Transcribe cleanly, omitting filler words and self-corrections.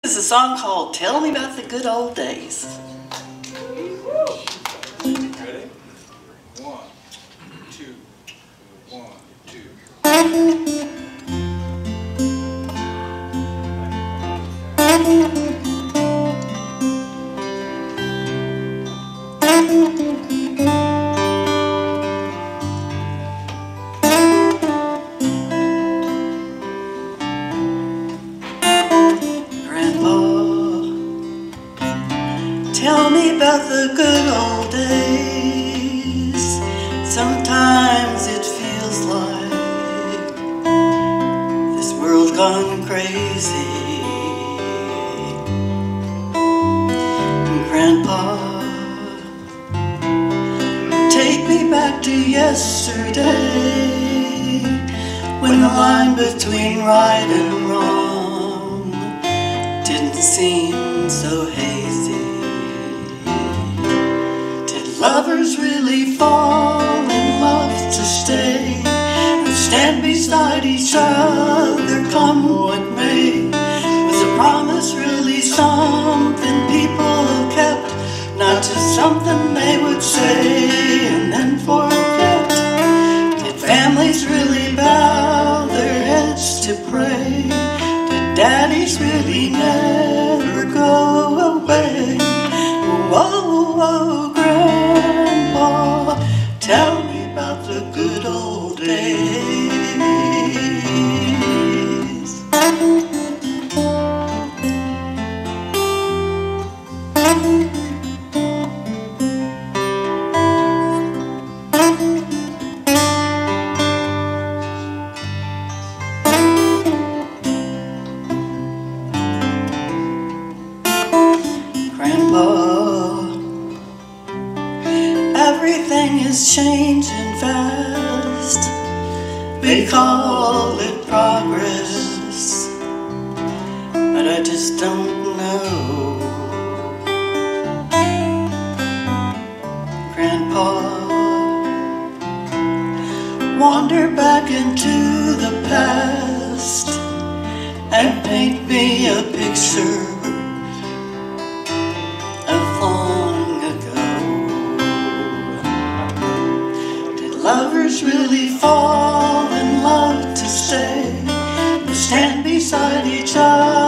This is a song called Tell Me About the Good Old Days. Ready? 1, 2, 1, 2. Tell me about the good old days. Sometimes it feels like this world's gone crazy. And Grandpa, take me back to yesterday, when the line between right and wrong didn't seem so hazy. Lovers really fall in love to stay and stand beside each other, come what may. Was a promise really something people kept, not just something they would say and then forget? Did families really bow their heads to pray? Did daddies really never go away? Whoa, whoa, Grandpa, tell me about the good old days. Grandpa, everything is changing fast. We call it progress, but I just don't know. Grandpa, wander back into the past and paint me a picture lovers really fall in love to stay, to stand beside each other.